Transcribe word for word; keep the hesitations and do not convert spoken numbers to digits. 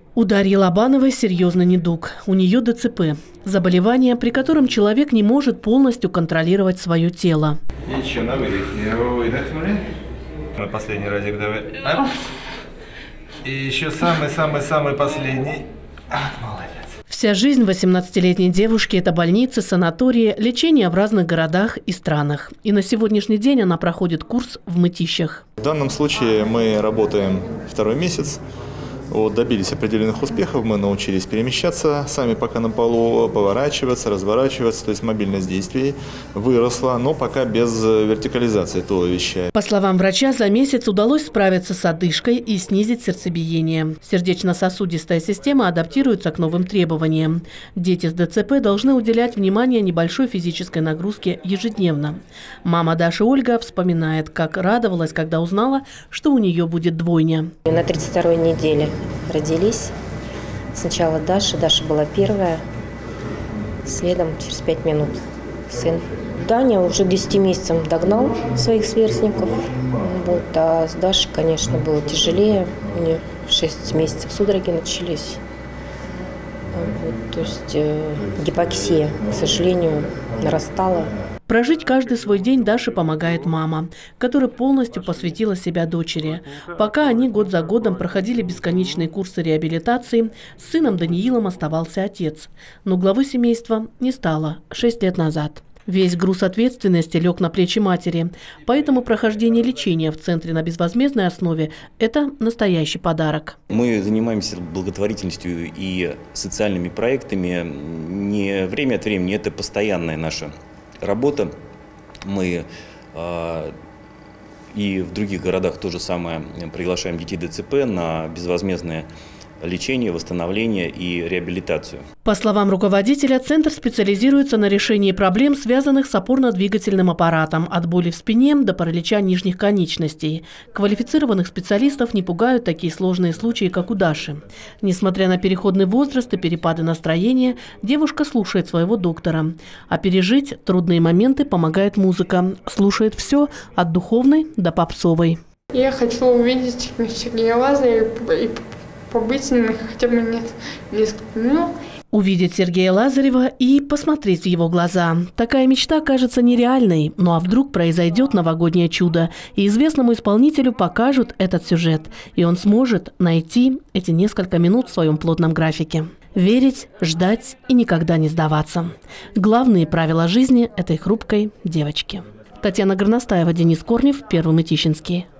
У Дарьи Лобановой серьезный недуг. У нее дэ цэ пэ – заболевание, при котором человек не может полностью контролировать свое тело. Еще на выдох. Выдохнули. На последний разик давай. Оп. И еще самый-самый-самый последний. А, молодец. Вся жизнь восемнадцатилетней девушки – это больницы, санатории, лечение в разных городах и странах. И на сегодняшний день она проходит курс в Мытищах. В данном случае мы работаем второй месяц. Вот, добились определенных успехов, мы научились перемещаться сами пока на полу, поворачиваться, разворачиваться, то есть мобильность действий выросла, но пока без вертикализации туловища. По словам врача, за месяц удалось справиться с одышкой и снизить сердцебиение. Сердечно-сосудистая система адаптируется к новым требованиям. Дети с дэ цэ пэ должны уделять внимание небольшой физической нагрузке ежедневно. Мама Даши Ольга вспоминает, как радовалась, когда узнала, что у нее будет двойня. На тридцать второй неделе родились. Сначала Даша. Даша была первая. Следом через пять минут сын. Даня уже к десяти месяцам догнал своих сверстников. Вот. А с Дашей, конечно, было тяжелее. У нее в шесть месяцев судороги начались. Вот. То есть э, гипоксия, к сожалению, нарастала. Прожить каждый свой день Даше помогает мама, которая полностью посвятила себя дочери. Пока они год за годом проходили бесконечные курсы реабилитации, с сыном Даниилом оставался отец. Но главы семейства не стало шесть лет назад. Весь груз ответственности лег на плечи матери, поэтому прохождение лечения в центре на безвозмездной основе – это настоящий подарок. Мы занимаемся благотворительностью и социальными проектами не время от времени, это постоянная наша работа. Мы э, и в других городах то же самое приглашаем детей дэ цэ пэ на безвозмездное лечение, восстановление и реабилитацию. По словам руководителя, центр специализируется на решении проблем, связанных с опорно-двигательным аппаратом, от боли в спине до паралича нижних конечностей. Квалифицированных специалистов не пугают такие сложные случаи, как у Даши. Несмотря на переходный возраст и перепады настроения, девушка слушает своего доктора. А пережить трудные моменты помогает музыка. Слушает все от духовной до попсовой. Я хочу увидеть Сергея Лазарева и побыть с ним хотя бы несколько минут. Увидеть Сергея Лазарева и посмотреть в его глаза. Такая мечта кажется нереальной. Ну а вдруг произойдет новогоднее чудо, и известному исполнителю покажут этот сюжет, и он сможет найти эти несколько минут в своем плотном графике. Верить, ждать и никогда не сдаваться. Главные правила жизни этой хрупкой девочки. Татьяна Горностаева, Денис Корнев, Первый Мытищинский.